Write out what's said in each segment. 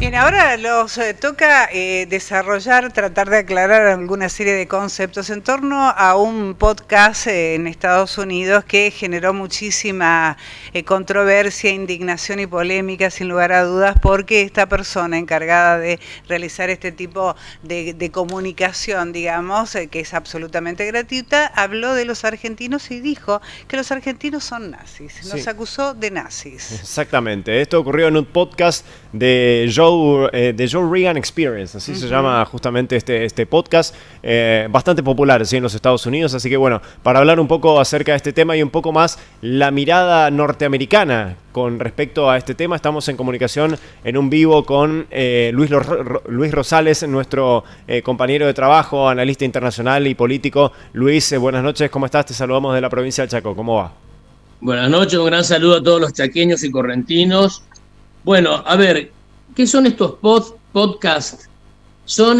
Bien, ahora los toca desarrollar, tratar de aclarar alguna serie de conceptos en torno a un podcast en Estados Unidos que generó muchísima controversia, indignación y polémica, sin lugar a dudas, porque esta persona encargada de realizar este tipo de comunicación, digamos, que es absolutamente gratuita, habló de los argentinos y dijo que los argentinos son nazis. Nos acusó de nazis. Exactamente. Esto ocurrió en un podcast de Joe Rogan Experience, así se llama justamente este podcast, bastante popular en los Estados Unidos. Así que bueno, para hablar un poco acerca de este tema y un poco más la mirada norteamericana con respecto a este tema, estamos en comunicación en un vivo con Luis Rosales, nuestro compañero de trabajo, analista internacional y político. Luis, buenas noches, ¿cómo estás? Te saludamos de la provincia del Chaco, ¿cómo va? Buenas noches, un gran saludo a todos los chaqueños y correntinos. Bueno, a ver, ¿qué son estos podcasts? Son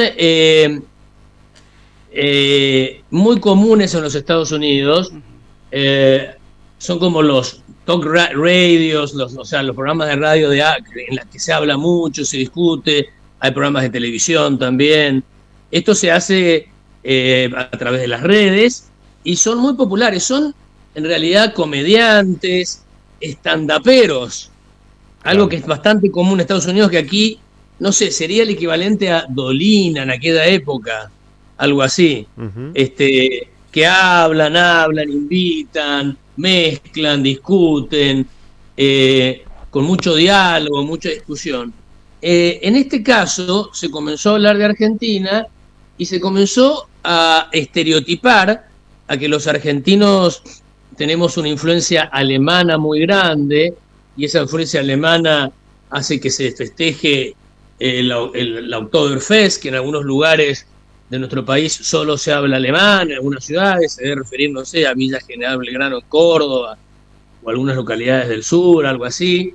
muy comunes en los Estados Unidos. Son como los talk radios, los programas de radio en los que se habla mucho, se discute. Hay programas de televisión también. Esto se hace a través de las redes y son muy populares. Son en realidad comediantes, estandaperos. Algo que es bastante común en Estados Unidos, que aquí, no sé, sería el equivalente a Dolina en aquella época, algo así. Que hablan, invitan, mezclan, discuten, con mucho diálogo, mucha discusión. En este caso, se comenzó a hablar de Argentina y se comenzó a estereotipar a que los argentinos tenemos una influencia alemana muy grande, y esa influencia alemana hace que se festeje el Oktoberfest, que en algunos lugares de nuestro país solo se habla alemán, en algunas ciudades se debe referir, no sé, a Villa General Belgrano en Córdoba, o algunas localidades del sur, algo así.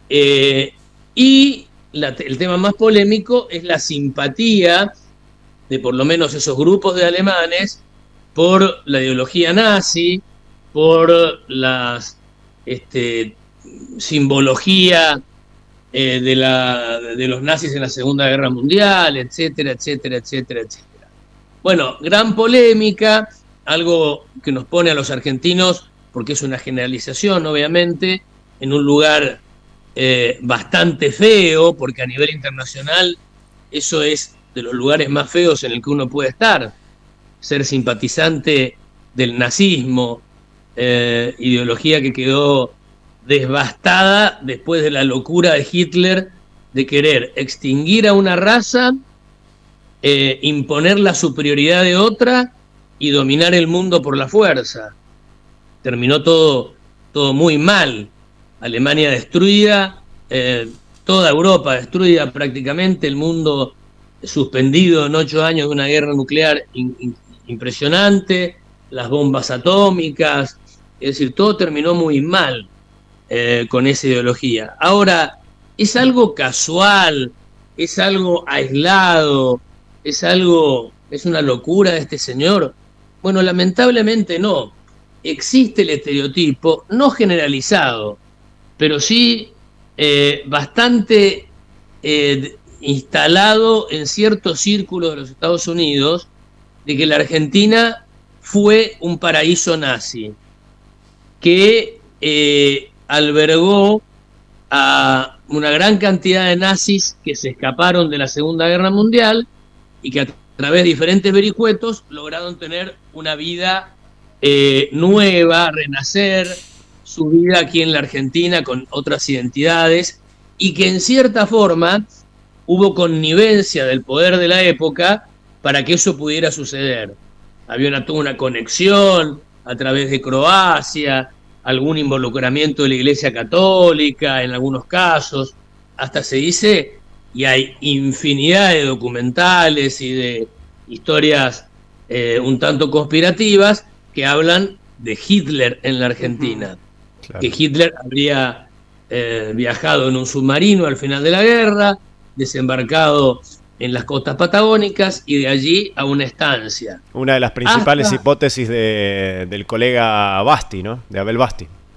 Y el tema más polémico es la simpatía de por lo menos esos grupos de alemanes por la ideología nazi, por las simbología de los nazis en la Segunda Guerra Mundial, etcétera, etcétera, etcétera, etcétera. Bueno, gran polémica, algo que nos pone a los argentinos, porque es una generalización, obviamente, en un lugar bastante feo, porque a nivel internacional eso es de los lugares más feos en el que uno puede estar, ser simpatizante del nazismo, ideología que quedó devastada después de la locura de Hitler de querer extinguir a una raza, imponer la superioridad de otra y dominar el mundo por la fuerza. Terminó todo muy mal. Alemania destruida, toda Europa destruida prácticamente, el mundo suspendido en 8 años de una guerra nuclear impresionante, las bombas atómicas, es decir, todo terminó muy mal con esa ideología. Ahora, ¿es algo casual? ¿Es algo aislado? ¿Es una locura de este señor? Bueno, lamentablemente no. Existe el estereotipo, no generalizado, pero sí bastante instalado en ciertos círculos de los Estados Unidos, de que la Argentina fue un paraíso nazi, que albergó a una gran cantidad de nazis que se escaparon de la Segunda Guerra Mundial y que a través de diferentes vericuetos lograron tener una vida nueva, renacer su vida aquí en la Argentina con otras identidades, y que en cierta forma hubo connivencia del poder de la época para que eso pudiera suceder. Había una conexión a través de Croacia, algún involucramiento de la Iglesia Católica en algunos casos, hasta se dice, y hay infinidad de documentales y de historias un tanto conspirativas que hablan de Hitler en la Argentina. Claro. Que Hitler habría viajado en un submarino al final de la guerra, desembarcado en las costas patagónicas y de allí a una estancia. Una de las principales hipótesis del colega Basti, ¿no? De Abel Basti.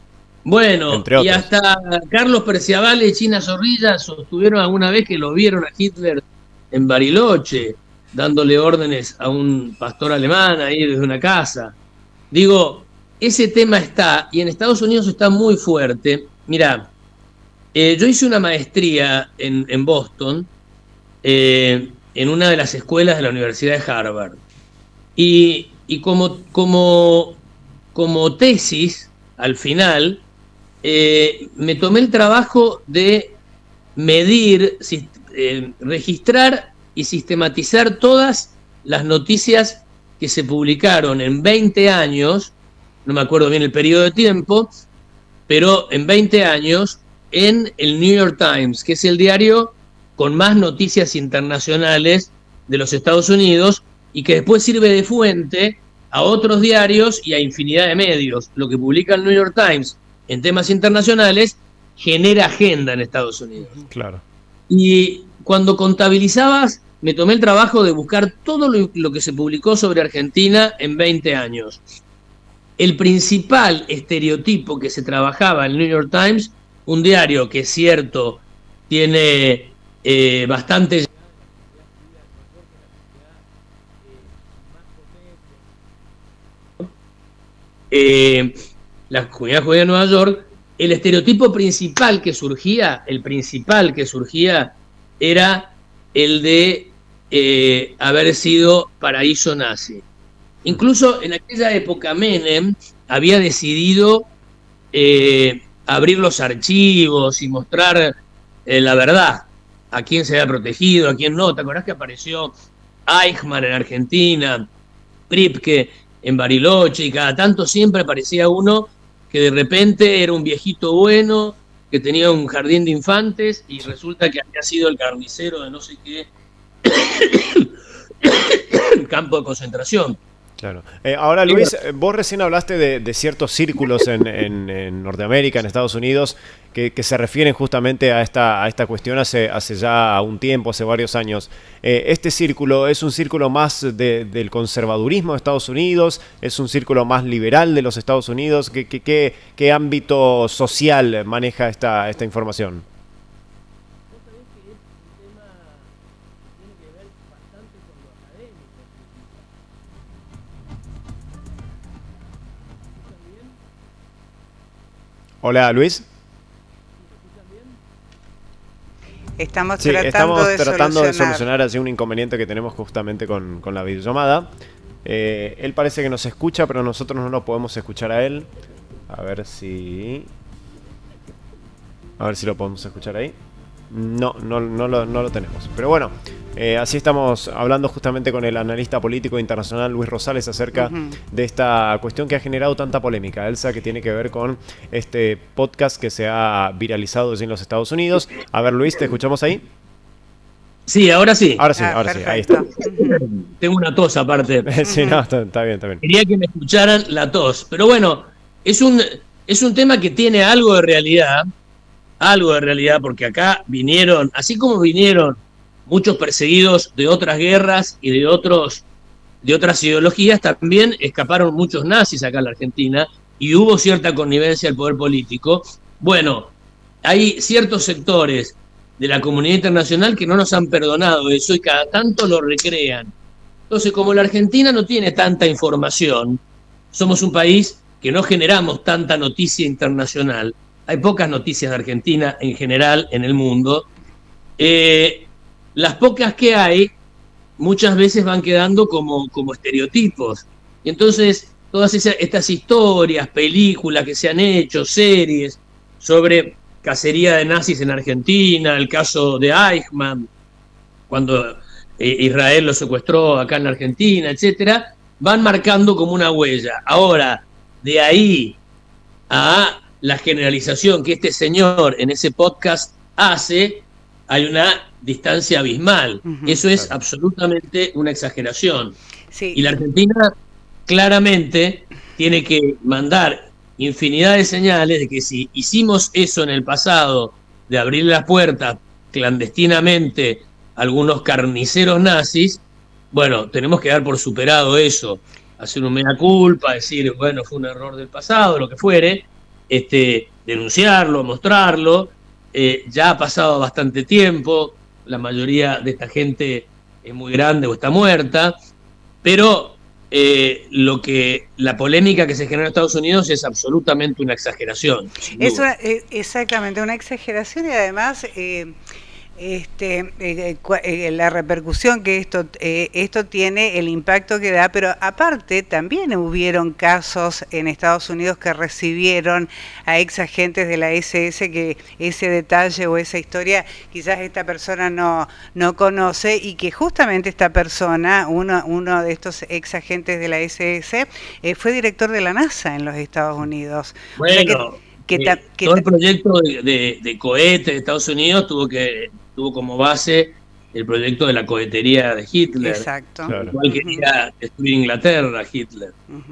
Bueno, entre y otros. hasta Carlos Perciavale y China Zorrilla sostuvieron alguna vez que lo vieron a Hitler en Bariloche, dándole órdenes a un pastor alemán ahí desde una casa. Digo, ese tema está, y en Estados Unidos está muy fuerte. Mirá, yo hice una maestría en Boston, en una de las escuelas de la Universidad de Harvard. Y como tesis, al final, me tomé el trabajo de medir, registrar y sistematizar todas las noticias que se publicaron en 20 años, no me acuerdo bien el periodo de tiempo, pero en 20 años en el New York Times, que es el diario con más noticias internacionales de los Estados Unidos y que después sirve de fuente a otros diarios y a infinidad de medios. Lo que publica el New York Times en temas internacionales genera agenda en Estados Unidos. Claro. Y cuando contabilizabas, me tomé el trabajo de buscar todo lo que se publicó sobre Argentina en 20 años. El principal estereotipo que se trabajaba en el New York Times, un diario que es cierto, tiene bastante... la comunidad judía de Nueva York, el estereotipo principal que surgía, era el de haber sido paraíso nazi. Incluso en aquella época Menem había decidido abrir los archivos y mostrar la verdad, a quién se había protegido, a quién no. ¿Te acordás que apareció Eichmann en Argentina, Kripke en Bariloche, y cada tanto siempre aparecía uno que de repente era un viejito bueno, que tenía un jardín de infantes, y resulta que había sido el carnicero de no sé qué campo de concentración? Claro. Ahora, Luis, vos recién hablaste de ciertos círculos en Norteamérica, en Estados Unidos, que se refieren justamente a esta cuestión hace ya un tiempo, hace varios años. ¿Este círculo es un círculo más del conservadurismo de Estados Unidos? ¿Es un círculo más liberal de los Estados Unidos? ¿Qué ámbito social maneja esta información? Hola, Luis. Estamos Sí, tratando de solucionar así un inconveniente que tenemos justamente con la videollamada. Él parece que nos escucha, pero nosotros no lo podemos escuchar a él. A ver si lo podemos escuchar ahí. No lo tenemos. Pero bueno, así estamos hablando justamente con el analista político internacional Luis Rosales acerca de esta cuestión que ha generado tanta polémica, Elsa, que tiene que ver con este podcast que se ha viralizado en los Estados Unidos. A ver, Luis, ¿te escuchamos ahí? Sí, ahora sí. Ahora sí, ahí está. Tengo una tos aparte. Sí, no, está bien. Quería que me escucharan la tos. Pero bueno, es un tema que tiene algo de realidad, porque acá vinieron, así como vinieron muchos perseguidos de otras guerras y de otras ideologías, también escaparon muchos nazis acá en la Argentina y hubo cierta connivencia del poder político. Bueno, hay ciertos sectores de la comunidad internacional que no nos han perdonado eso y cada tanto lo recrean. Entonces, como la Argentina no tiene tanta información, somos un país que no generamos tanta noticia internacional. Hay pocas noticias de Argentina en general en el mundo. Las pocas que hay muchas veces van quedando como estereotipos. Y entonces todas estas historias, películas que se han hecho, series sobre cacería de nazis en Argentina, el caso de Eichmann, cuando Israel lo secuestró acá en la Argentina, etcétera, van marcando como una huella. Ahora, de ahí a la generalización que este señor en ese podcast hace, hay una distancia abismal. Eso es absolutamente una exageración. Sí. Y la Argentina claramente tiene que mandar infinidad de señales de que si hicimos eso en el pasado, de abrir las puertas clandestinamente a algunos carniceros nazis, bueno, tenemos que dar por superado eso, hacer un mea culpa, decir, bueno, fue un error del pasado, lo que fuere, denunciarlo, mostrarlo. Ya ha pasado bastante tiempo, la mayoría de esta gente es muy grande o está muerta, pero la polémica que se generó en Estados Unidos es absolutamente una exageración. Es exactamente una exageración y además la repercusión que esto tiene, el impacto que da, pero aparte también hubieron casos en Estados Unidos que recibieron a ex agentes de la SS, que ese detalle o esa historia quizás esta persona no conoce, y que justamente esta persona, uno de estos ex agentes de la SS, fue director de la NASA en los Estados Unidos. Bueno, o sea todo el proyecto de cohete de Estados Unidos tuvo como base el proyecto de la cohetería de Hitler. Exacto. El cual quería destruir Inglaterra, Hitler.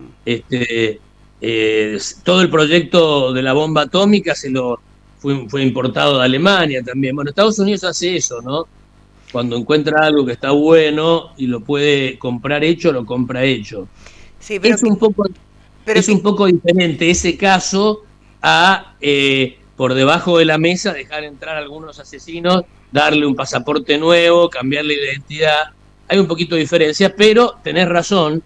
Todo el proyecto de la bomba atómica fue importado de Alemania también. Bueno, Estados Unidos hace eso, ¿no? Cuando encuentra algo que está bueno y lo puede comprar hecho, lo compra hecho. Sí, pero es un poco diferente ese caso a por debajo de la mesa dejar entrar a algunos asesinos, darle un pasaporte nuevo, cambiarle la identidad. Hay un poquito de diferencia, pero tenés razón,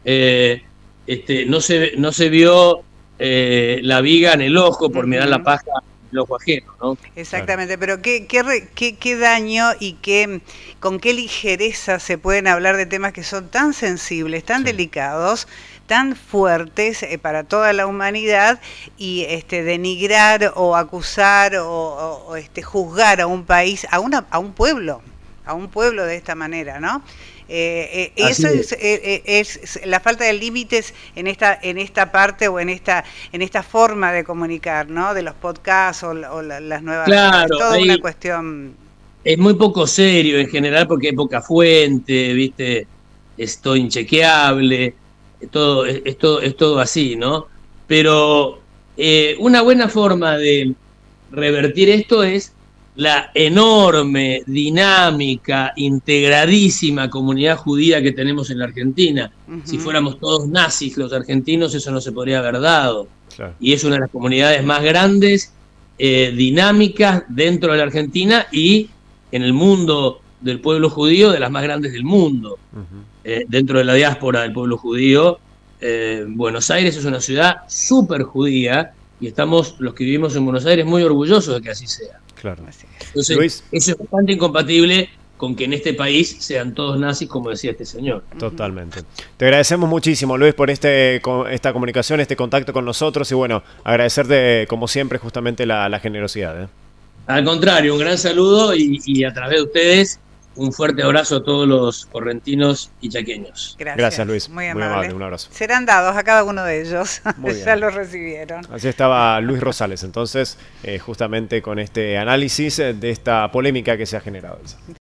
no se vio la viga en el ojo por mirar la paja en el ojo ajeno, ¿no? Exactamente, pero qué daño y con qué ligereza se pueden hablar de temas que son tan sensibles, tan delicados, tan fuertes para toda la humanidad, y denigrar o acusar o juzgar a un país, a un pueblo de esta manera, ¿no? Eso es la falta de límites en esta parte o en esta forma de comunicar, ¿no? De los podcasts o las nuevas. Claro, es toda una cuestión. Es muy poco serio en general porque hay poca fuente, ¿viste? Es todo inchequeable, es todo así, ¿no? Pero una buena forma de revertir esto es la enorme, dinámica, integradísima comunidad judía que tenemos en la Argentina. Si fuéramos todos nazis los argentinos, eso no se podría haber dado. Claro. Y es una de las comunidades más grandes, dinámicas dentro de la Argentina y en el mundo del pueblo judío, de las más grandes del mundo. Dentro de la diáspora del pueblo judío, Buenos Aires es una ciudad súper judía y estamos, los que vivimos en Buenos Aires, muy orgullosos de que así sea. Claro. Entonces, Luis, eso es bastante incompatible con que en este país sean todos nazis, como decía este señor. Totalmente. Te agradecemos muchísimo, Luis, por esta comunicación, este contacto con nosotros, y bueno, agradecerte como siempre justamente la generosidad. Al contrario, un gran saludo y a través de ustedes un fuerte abrazo a todos los correntinos y chaqueños. Gracias, Luis. Muy amable. Un abrazo. Serán dados a cada uno de ellos. Ya lo los recibieron. Así estaba Luis Rosales, entonces, justamente con este análisis de esta polémica que se ha generado.